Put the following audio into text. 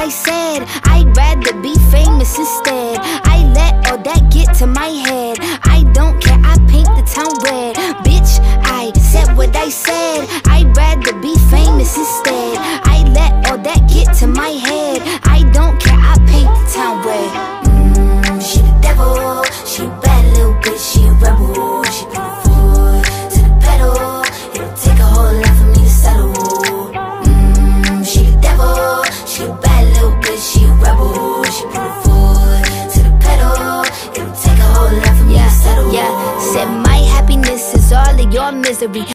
I said. I'd rather be famous instead. I let all that get to my head. I don't care, I paint the town red. Bitch, I said what I said. I'd rather be famous instead. I let all that get to my head. I don't care, I paint the town red. She the devil, she a bad little bitch, she a rebel. She put her foot to the pedal. It'll take a whole lot for me to settle. She the devil, she a bad little bitch, she a rebel. She put her foot to the pedal. It'll take a whole lot for me to settle. Yeah, said my happiness is all of your misery.